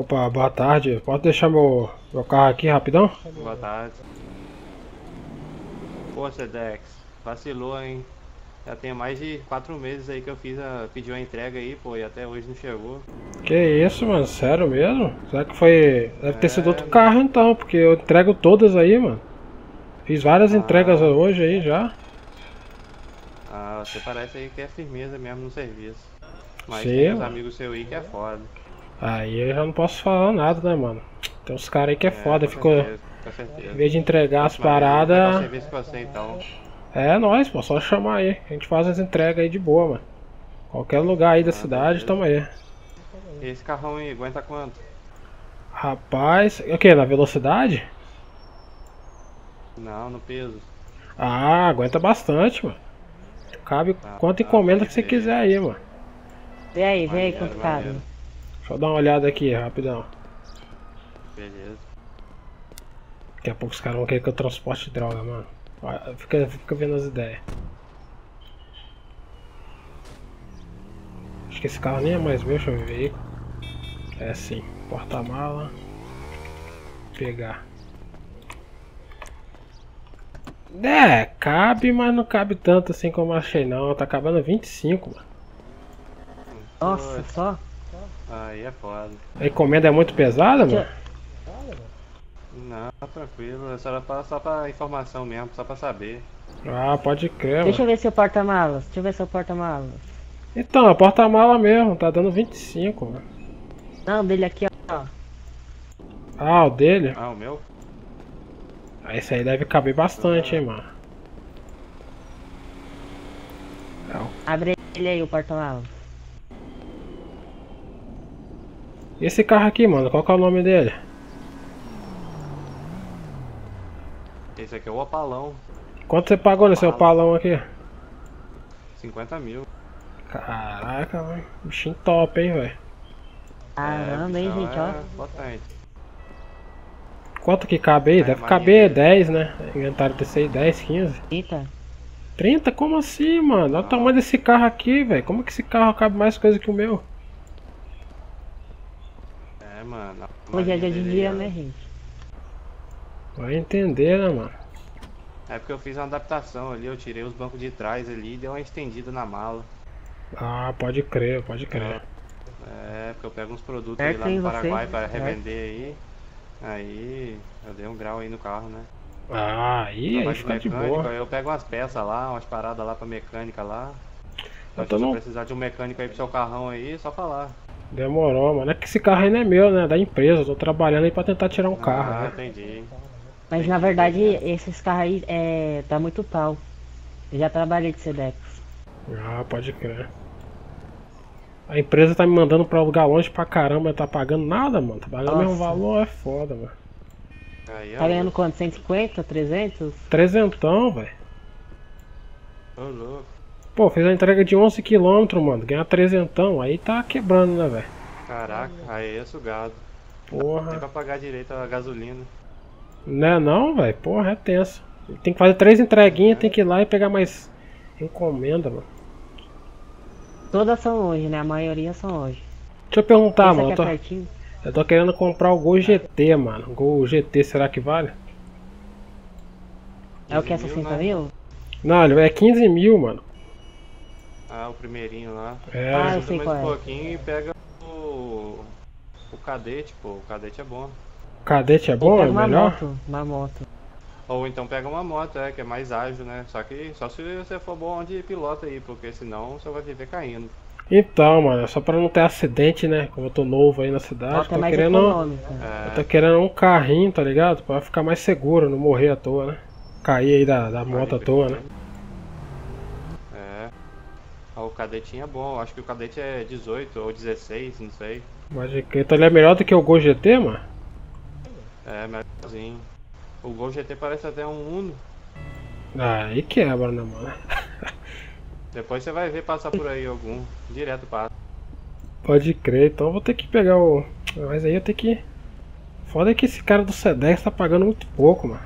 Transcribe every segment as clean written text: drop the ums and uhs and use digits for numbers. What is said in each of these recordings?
Opa, boa tarde. Pode deixar meu carro aqui rapidão? Boa tarde. Pô, Sedex, vacilou, hein? Já tem mais de 4 meses aí que eu pedi uma entrega aí, pô, e até hoje não chegou. Que isso, mano? Sério mesmo? Será que foi... Deve ter sido outro Mano. carro então, porque eu entrego todas aí, mano. Fiz várias entregas Ah, hoje aí já. você parece aí que é firmeza mesmo no serviço. Mas Sim, tem uns mano. amigos seus aí que é foda. Aí eu já não posso falar nada, né, mano? Tem uns caras aí que é foda. Com Ficou... certeza, com certeza. Em vez de entregar as Próxima vez eu vou pegar o paradas... serviço com você então. É nóis, pô. Só chamar aí. A gente faz as entregas aí de boa, mano. Qualquer lugar aí da cidade, Beleza. tamo aí. E esse carrão aí, aguenta quanto? Rapaz... O que? Na velocidade? Não, no peso. Ah, aguenta bastante, mano. Cabe quanta encomenda que você quiser aí, mano. Vê aí, Maneiro, quanto cabe. maneiro. Deixa eu dar uma olhada aqui, rapidão. Beleza. Daqui a pouco os caras vão querer que eu transporte droga, mano. Fica vendo as ideias. Acho que esse carro nem é mais meu, deixa eu ver veículo. É sim, porta-mala. Pegar. É, cabe, mas não cabe tanto assim como eu achei não. Tá acabando 25, mano. Nossa, só? Aí é foda. A encomenda é muito pesada, mano? Não, tranquilo, é só pra informação mesmo, só pra saber. Ah, pode crer, Deixa eu mano. ver seu porta-malas. Deixa eu ver seu porta-malas. Então, é porta-mala mesmo, tá dando 25, mano. Não, dele aqui, ó. Ah, o dele? Ah, o meu? Ah, esse aí deve caber bastante, hein, mano. Abre ele aí, o porta-malas. E esse carro aqui, mano, qual que é o nome dele? Esse aqui é o Opalão, Quanto você pagou nesse Opalão aqui? 50 mil. Caraca, mano. Bichinho top, hein, velho. Caramba, hein, bichão gente, ó. potente. Quanto que cabe aí? É, Deve mas caber ninguém- 10, né? Inventário TCI 10, 15. Eita. 30? Como assim, mano? Olha o tamanho desse carro aqui, velho. Como que esse carro cabe mais coisa que o meu? É, mano. Hoje é dia de dele dia, aí, ó. né, gente? Vai entender, né, mano? É porque eu fiz uma adaptação ali, eu tirei os bancos de trás ali e dei uma estendida na mala. Ah, pode crer, pode crer. É, porque eu pego uns produtos Certo, aí lá hein, no você? Paraguai pra Certo. revender aí. Aí eu dei um grau aí no carro, né? Ah, aí Trabalho de fica de mecânico, boa. aí eu pego umas peças lá, umas paradas lá pra mecânica lá. Então, tô se você não- precisar de um mecânico aí pro seu carrão aí, é só falar. Demorou, mano. É que esse carro aí não é meu, né? É da empresa. Eu tô trabalhando aí pra tentar tirar um carro, Ah, né? entendi. Mas na verdade, esses carros aí, tá muito pau. Eu já trabalhei de Sedex. Ah, pode crer. A empresa tá me mandando pra lugar longe pra caramba, não tá pagando nada, mano. Tá pagando o mesmo Nossa. valor, é foda, mano. Aí Tá ganhando quanto? 150? 300? Trezentão, velho. Ô louco. Pô, fez a entrega de 11 km, mano. Ganhar trezentão, aí tá quebrando, né, velho? Caraca, aí é sugado. Nem Porra. pra pagar direito a gasolina. Não é não, velho? Porra, é tenso. Tem que fazer 3 entreguinhas, tem que ir lá e pegar mais encomenda, mano. Todas são hoje, né? A maioria são hoje. Deixa eu perguntar, Esse mano. aqui é pertinho. Eu tô querendo comprar o Gol GT, mano. Gol GT, será que vale? É o que é 15 60 né? mil? Não, ele é 15 mil, mano. Ah, o primeirinho lá. É. Ah, eu Ajuda sei mais qual um é. pouquinho e pega o cadete, pô. O cadete é bom. Cadete é bom? Pega É uma melhor? moto. Uma moto. Ou então pega uma moto, que é mais ágil, né? Só se você for bom de piloto aí, porque senão você vai viver caindo. Então, mano, é só pra não ter acidente, né? Como eu tô novo aí na cidade, Moto é tô mais querendo, econômica. eu tô querendo um carrinho, tá ligado? Pra ficar mais seguro, não morrer à toa, né? Cair aí da moto à toa, né? É. O cadetinho é bom, acho que o cadete é 18 ou 16, não sei. Mas então ele é melhor do que o Gol GT, mano? É, melhorzinho. O Gol GT parece até um Uno. Ah, aí quebra, né, mano? Depois você vai ver passar por aí algum. Direto passa. Pode crer, então eu vou ter que pegar o... Mas aí eu tenho que... Foda é que esse cara do Sedex tá pagando muito pouco, mano.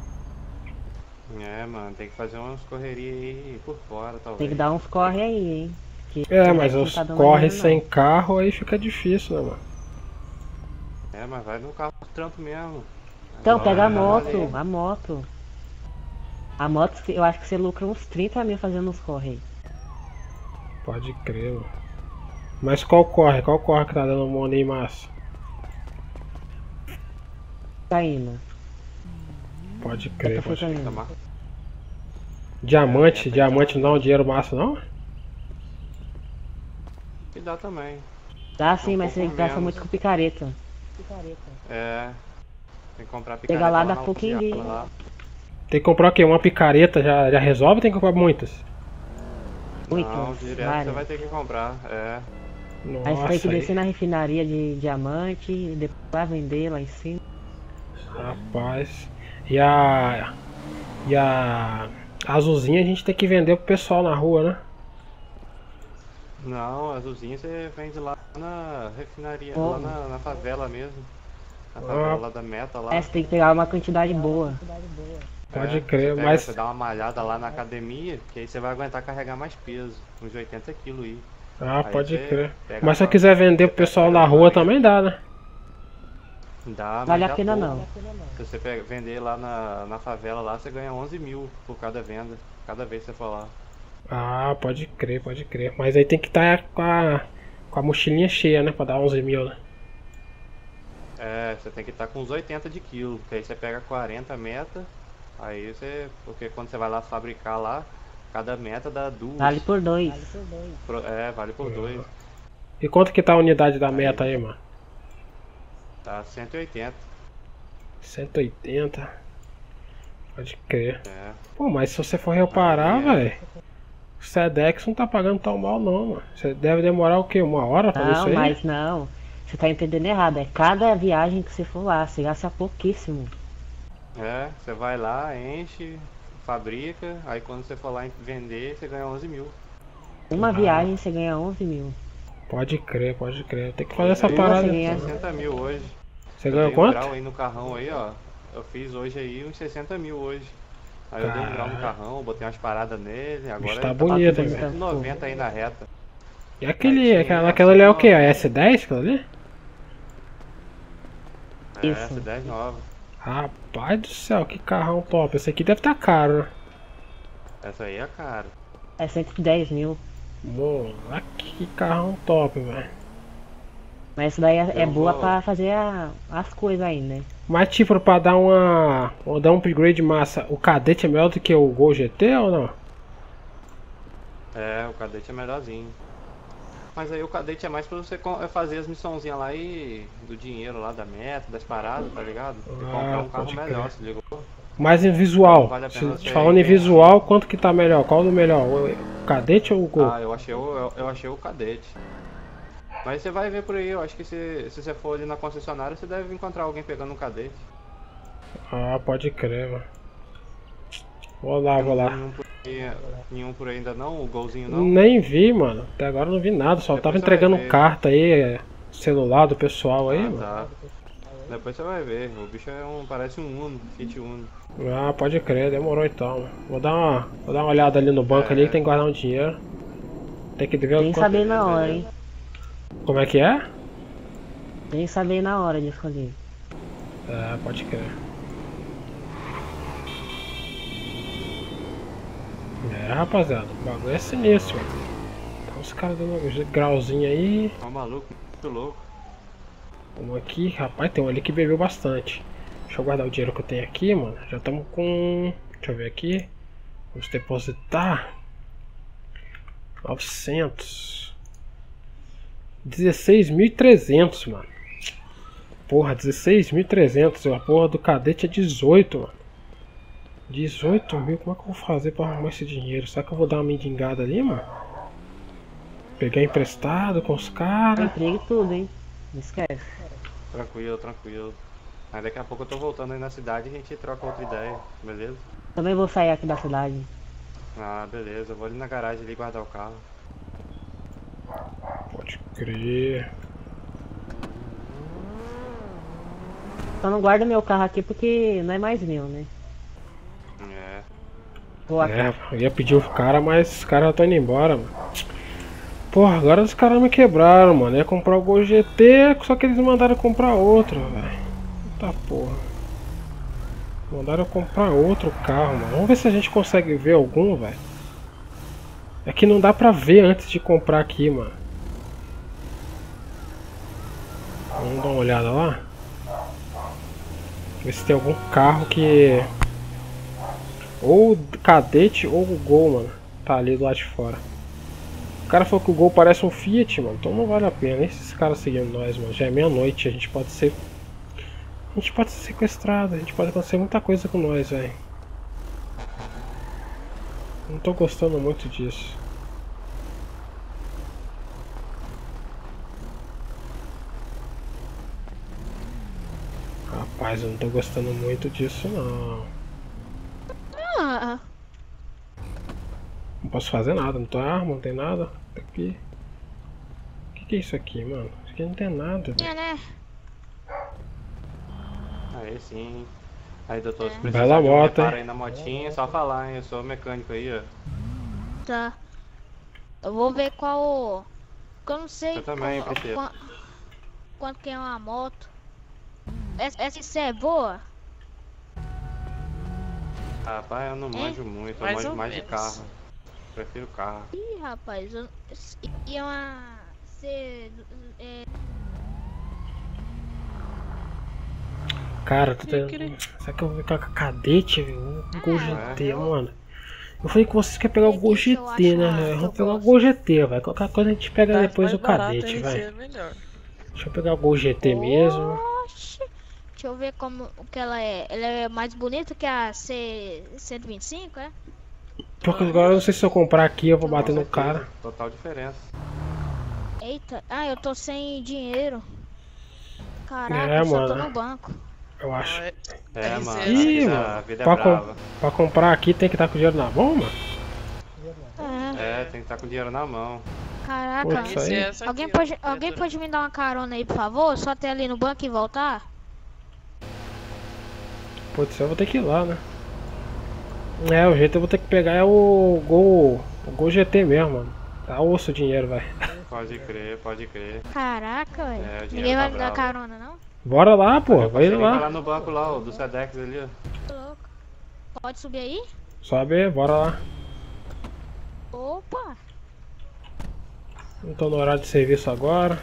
É, mano, tem que fazer umas correrias aí por fora, talvez. Tem que dar uns corre aí, hein? Que É, o mas Sedex não os tá dando corre dinheiro, sem não. carro aí fica difícil, né, mano? É, mas vai no carro do trampo mesmo. Então, pega a Vai moto, ali. a moto. A moto, eu acho que você lucra uns 30 mil fazendo os corre. Pode crer, mano. Mas qual corre? Qual corre que tá dando money massa? Tá indo. Pode crer, Foi pode crer. indo. Tomar. Diamante, É, diamante não dá um dinheiro massa não? E dá também. Dá sim, Um mas você pouco gasta menos. muito com picareta. É. Tem que comprar Chega picareta lá, lá dá na pouquinho de- rodoviária lá. Tem que comprar o quê? Uma picareta já resolve ou tem que comprar muitas? Muitas, Não, direto você várias. vai ter que comprar. É. Aí você tem que Nossa, descer na refinaria de diamante e depois vai vender lá em cima. rapaz. E a azulzinha a gente tem que vender pro pessoal na rua, né? Não, azulzinha você vende lá na refinaria, Oh. lá na favela mesmo. Na favela lá da Meta lá. É, você tem que pegar uma quantidade boa. Pode É, crer, você pega, mas você dá uma malhada lá na academia, que aí você vai aguentar carregar mais peso, uns 80 quilos aí. ah, Aí pode você crer. pega Mas se eu a- quiser vender pro você pessoal pega na a rua varinha. também dá, né? Dá, mas Vale a dá pena pouco. não. Se você vender lá na favela lá, você ganha 11 mil por cada venda, cada vez que você for lá. Ah, pode crer, pode crer. Mas aí tem que estar com a mochilinha cheia, né? Pra dar 11 mil, né? É, você tem que estar com uns 80 de quilo, porque aí você pega 40 meta, aí você. Porque quando você vai lá fabricar lá, cada meta dá duas. Vale por dois. Vale por dois. E quanto que tá a unidade da meta aí, mano? Tá 180. 180. Pode crer. É. Pô, mas se você for reparar, Aí é. velho, o Sedex não tá pagando tão mal não, mano. Você deve demorar o quê? Uma hora pra fazer isso Não, aí? mas não. Você tá entendendo errado. É cada viagem que você for lá, você gasta pouquíssimo. É, você vai lá, enche, fabrica, aí quando você for lá vender, você ganha 11 mil. Uma Ah. viagem você ganha 11 mil. Pode crer, pode crer. Tem que fazer essa Hoje aí parada. você eu ganha- fiz 60 mil hoje. Você Eu ganhou dei um quanto? grau aí no carrão aí, ó. Eu fiz hoje aí uns 60 mil hoje. Aí eu dei um grau no carrão, botei umas paradas nele, agora tá ele bonito, com hein, 190 aí na reta. E aquele, Aí tinha aquela ali é o só- quê? A S10 aquela ali? É, Isso. essa 10 nova. Rapaz do céu, que carrão top. Esse aqui deve estar caro, né? Essa aí é cara. É 110 mil. Moleque, que carrão top, velho. Mas isso daí é Eu boa vou- pra fazer as coisas aí, né? Mas tipo, pra dar dar um upgrade massa, o Cadete é melhor do que o Gol GT ou não? É, o cadete é melhorzinho. Mas aí o cadete é mais pra você fazer as missãozinhas lá e do dinheiro lá da meta, das paradas, tá ligado? E comprar um carro pode melhor, crer. se ligou? Mas em visual, Não vale a pena se você falando em investir. visual, quanto que tá melhor? Qual do melhor? O Cadete ou o Gol? Ah, eu achei o cadete. Mas você vai ver por aí, eu acho que se você for ali na concessionária, você deve encontrar alguém pegando um cadete. Ah, pode crer, mano. Vou lá, vou lá. Nenhum por aí ainda não, o golzinho não. Nem vi, mano. Até agora não vi nada. Só Depois tava você entregando vai ver. carta aí, celular do pessoal aí, Ah, mano. tá. Depois você vai ver, o bicho parece um Uno, Fit Uno. Ah, pode crer, demorou então. Mano. Vou dar uma olhada ali no banco ali que tem que guardar um dinheiro. Tem que ver Nem quanto... saber na hora, hein? Como é que é? Nem saber na hora de escolher. É, pode crer. É, rapaziada, o bagulho é sinistro, mano. Então os caras dando um grauzinho aí. Tá um maluco, muito louco. Vamos aqui, rapaz, tem um ali que bebeu bastante. Deixa eu guardar o dinheiro que eu tenho aqui, mano. Já estamos com... Deixa eu ver aqui. Vamos depositar 900. 16.300, mano. Porra, 16.300. A porra do cadete é 18, mano. 18 mil, como é que eu vou fazer pra arrumar esse dinheiro? Será que eu vou dar uma mendigada ali, mano? Pegar emprestado com os caras. Emprego e tudo, hein? Não esquece. Tranquilo, tranquilo. Aí daqui a pouco eu tô voltando aí na cidade e a gente troca outra ideia, beleza? Também vou sair aqui da cidade. Ah, beleza, eu vou ali na garagem ali guardar o carro. Pode crer. Só não guardo meu carro aqui porque não é mais meu, né? É. Vou aqui. É, eu ia pedir o cara, mas os caras já estão indo embora, mano. Porra, agora os caras me quebraram, mano. Ia comprar o Gol GT, só que eles mandaram comprar outro, velho. Eita porra. Mandaram comprar outro carro, mano. Vamos ver se a gente consegue ver algum, velho. É que não dá pra ver antes de comprar aqui, mano. Vamos dar uma olhada lá. Ver se tem algum carro que... Ou o Cadete ou o Gol, mano. Tá ali do lado de fora. O cara falou que o Gol parece um Fiat, mano. Então não vale a pena. Nem esses caras seguindo nós, mano. Já é meia-noite. A gente pode ser... A gente pode ser sequestrado. A gente pode acontecer muita coisa com nós, velho. Não tô gostando muito disso. Rapaz, eu não tô gostando muito disso, não. Ah, Não posso fazer nada, não tô arma, não tem nada. Tá aqui. O que é isso aqui, mano? Isso aqui não tem nada, velho. é, né? Aí sim. Aí, doutor, se Bela precisar de um moto, reparo hein? aí na motinha, é só falar, hein? Eu sou mecânico aí, ó. Tá. Eu vou ver qual. Que eu não sei Eu também, qual- prefiro. quanto que é uma moto. Essa é boa? Rapaz, eu não manjo muito, eu Mais manjo ou mais de menos. carro. Prefiro carro. Ih, rapaz, e é uma. Cara, tu tem... Será que eu vou ficar com a Cadete, velho? Um Gol GT, mano. Eu falei que vocês querem pegar o Gol Deixa eu GT, né, achar velho? que eu Vamos pegar o gosto. Gol GT, velho. Qualquer coisa a gente pega depois o mais barato, Cadete, RC velho. é melhor. Deixa eu pegar o Gol GT mesmo. Oxi. Deixa eu ver como que ela é. Ela é mais bonita que a C125, é? Porque agora eu não sei se eu comprar aqui eu vou bater no cara. Total diferença. Eita, eu tô sem dinheiro. Caraca, É, eu só tô mano. no banco. Eu acho. É, RC mano, é Ih, a mano. vida é Pra, brava. pra comprar aqui tem que estar com o dinheiro na mão, mano. É, Tem que estar com dinheiro na mão. caraca. Putz, RC aí. é essa Alguém aqui, ó, pode, alguém preta. pode me dar uma carona aí, por favor? Só até ali no banco e voltar? Putz, eu vou ter que ir lá, né? É, o jeito eu vou ter que pegar é o Gol GT mesmo, mano. Tá osso o dinheiro, velho. Pode crer, pode crer. Caraca, velho. É, o dinheiro Ninguém vai tá me dar bravo. carona, não? Bora lá, pô. Eu Vai passei lá. lá no banco lá, ó, do Sedex ali, ó. Tô louco. Pode subir aí? Sobe aí, bora lá. Opa! Não tô no horário de serviço agora.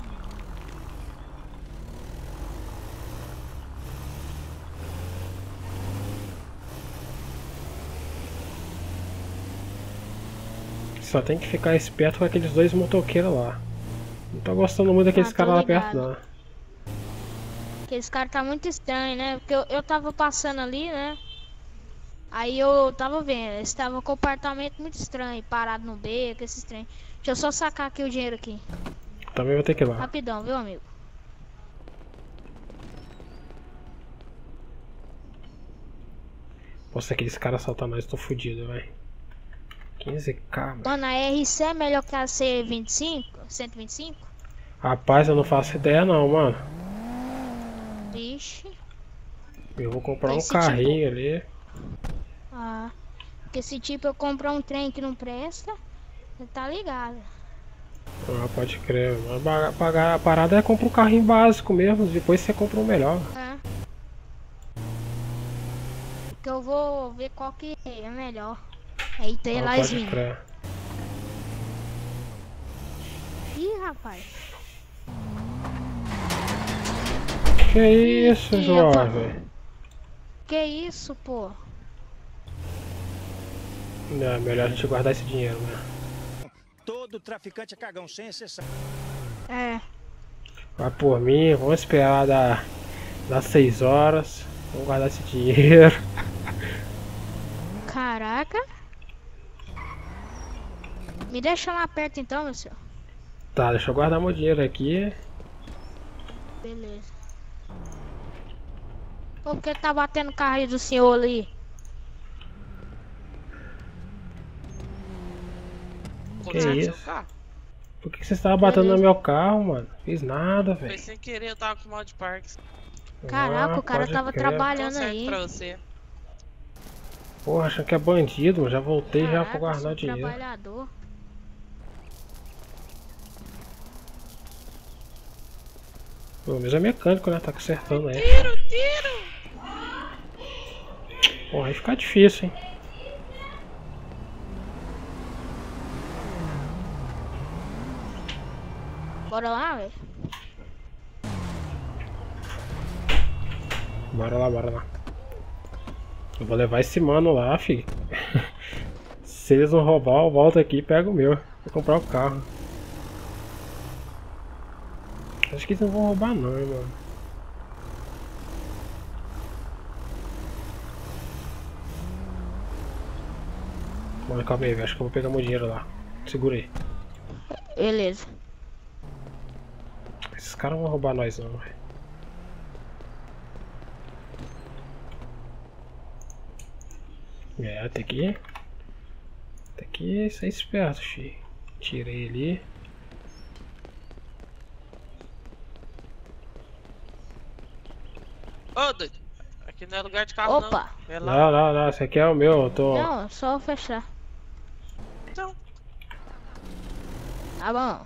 Só tem que ficar esperto com aqueles dois motoqueiros lá. Não tô gostando muito daqueles tô caras lá perto, ligado. não. Aqueles caras tá muito estranho, né? Porque eu tava passando ali, né? Aí eu tava vendo, eles estavam com um comportamento muito estranho, parado no beco, esse estranho. Deixa eu só sacar aqui o dinheiro aqui. Também vou ter que ir lá. Rapidão, viu, amigo? Nossa, aqueles caras assaltam nós, tô fudido, velho. 15k, mano. Mano, a RC é melhor que a C25? 125? Rapaz, eu não faço ideia não, mano. Ixi. Eu vou comprar um Esse carrinho ali. Ah. Porque se tipo eu comprar um trem que não presta, você tá ligado. Ah, pode crer. Mas pagar a parada é comprar um carrinho básico mesmo, depois você compra um melhor. É. Que eu vou ver qual que é melhor. Aí tem Ah, lá pode Slim. crer. Ih, rapaz. Que isso, Ih, jovem? Que isso, pô? Não, é melhor a gente guardar esse dinheiro, né? Todo traficante é cagão, sem exceção. É. Vai por mim, vamos esperar das 6 horas. Vamos guardar esse dinheiro. Caraca. Me deixa lá perto então, meu senhor. Tá, deixa eu guardar meu dinheiro aqui. Beleza. Pô, por que tá batendo o carro aí do senhor ali? Que Aconteceu no seu isso? carro? Por que você estava batendo no meu carro, mano? Fiz nada, Foi velho. sem querer, eu tava com mal de parque. Caraca, Ah, o cara pode tava crer. trabalhando Certo aí. pra você. Porra, achando que é bandido, já voltei já pra Caraca, guardar sou o dinheiro. trabalhador. Pelo menos é mecânico, né? Tá consertando aí. Tiro! Pô, aí fica difícil, hein? Bora lá, velho. Bora lá, bora lá. Eu vou levar esse mano lá, filho. Se eles não roubar, eu volto aqui e pego o meu. Vou comprar o carro. Acho que eles não vão roubar não, hein, mano. Mano, calma aí, velho. Acho que eu vou pegar meu dinheiro lá. Segura aí. Beleza. Esses caras não vão roubar nós não, velho. É, tem que ser esperto, filho. Tirei ali. Ô, doido. Aqui não é lugar de carro, Opa. não. É lá. Não, esse aqui é o meu, eu tô... Não, só fechar. Então, Tá bom.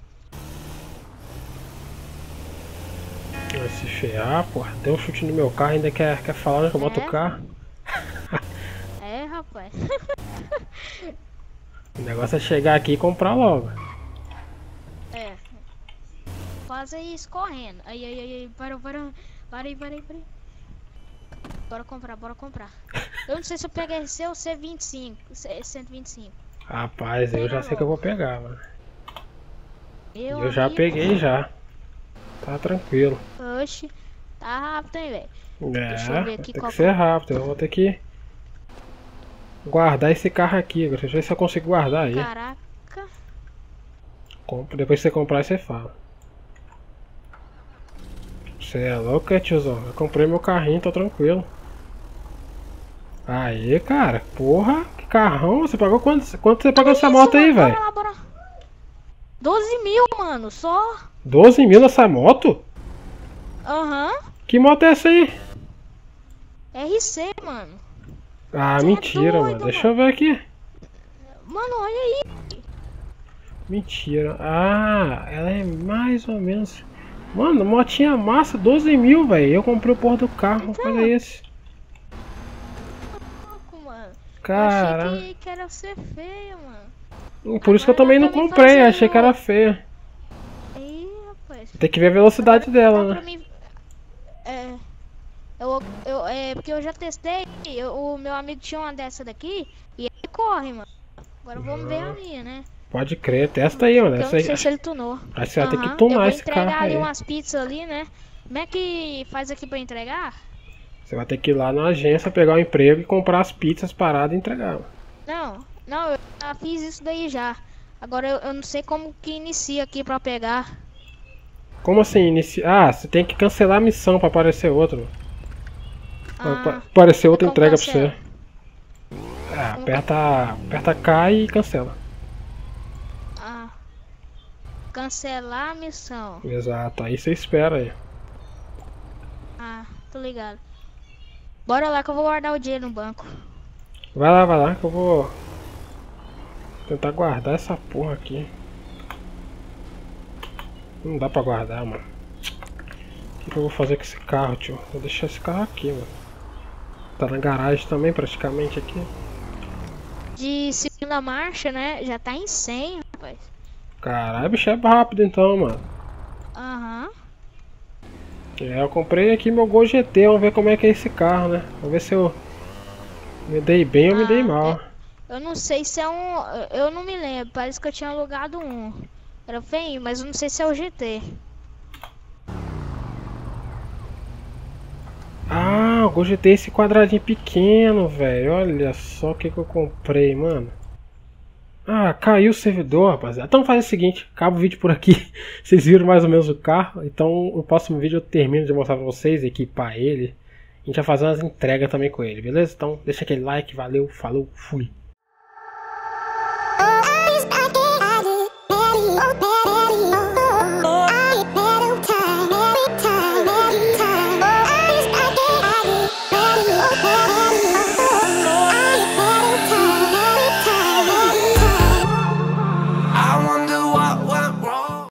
Vai se ferrar, porra. Deu um chute no meu carro, ainda quer falar que eu boto o carro. É, rapaz. O negócio é chegar aqui e comprar logo. É. Faz isso correndo. Aí. Parou. Parei. Bora comprar. Eu não sei se eu peguei seu C25. 125. Rapaz, eu já sei que eu vou pegar, mano. Eu já amigo. peguei já. Tá tranquilo. Oxe. Tá rápido, hein, velho. Deixa eu É, ver vai aqui ter qual que ser rápido. Eu vou ter que guardar esse carro aqui. Deixa eu ver se eu consigo guardar aí. Caraca. Depois que você comprar, você fala. Você é louco, é, tiozão? Eu comprei meu carrinho, tô tranquilo. Aí, cara. Porra, que carrão. Você pagou quanto você pagou essa moto aí, velho? Bora. 12 mil, mano, só. 12 mil nessa moto? Aham. Que moto é essa aí? RC, mano. Ah, Cê é mentira, doido, mano. Deixa eu ver aqui. Mano, olha aí. Mentira. Ah, ela é mais ou menos... Mano, motinha massa, 12 mil, velho. Eu comprei o porra do carro. Então. Olha esse. Mano. Cara. Eu achei que era ser feia, mano. Por isso que eu Agora também dá não pra mim comprei. fazer Achei que era feia. Aí, rapaz. Tem que ver a velocidade Dá dela, pra né? mim... É. Porque eu já testei. O meu amigo tinha uma dessa daqui. E ele corre, mano. Agora vamos ver a minha, né? Pode crer. Testa aí, mano. Eu Essa não aí. sei se ele tunou. Aí você vai ter que Aham. Eu tunar vou esse entregar carro ali aí. umas pizzas ali, né? Como é que faz aqui pra entregar? Você vai ter que ir lá na agência, pegar o emprego e comprar as pizzas paradas e entregar. Não, eu já fiz isso daí já. Agora eu não sei como que inicia aqui pra pegar. Como assim? Ah, você tem que cancelar a missão pra aparecer outro. Pra Ah, aparecer outra como entrega pra cancela? você. Ah, aperta K e cancela. Ah. Cancelar a missão. Exato, aí você espera aí. Ah, tô ligado. Bora lá que eu vou guardar o dinheiro no banco. Vai lá que eu vou tentar guardar essa porra aqui. Não dá pra guardar, mano. O que eu vou fazer com esse carro, tio? Vou deixar esse carro aqui, mano. Tá na garagem também, praticamente aqui. De segunda marcha, né? Já tá em 100, rapaz. Caralho, bicho é rápido então, mano. Aham. É, eu comprei aqui meu Gol GT, vamos ver como é que é esse carro, né? Vamos ver se eu me dei bem ou me dei mal. Eu não sei se é um... Eu não me lembro, parece que eu tinha alugado um. Era feio, mas eu não sei se é o GT. Ah, o Gol GT é esse quadradinho pequeno, velho. Olha só o que eu comprei, mano. Ah, caiu o servidor, rapaziada. Então faz o seguinte, acaba o vídeo por aqui. Vocês viram mais ou menos o carro. Então no próximo vídeo eu termino de mostrar pra vocês, equipar ele. A gente vai fazer umas entregas também com ele, beleza? Então deixa aquele like, valeu, falou, fui.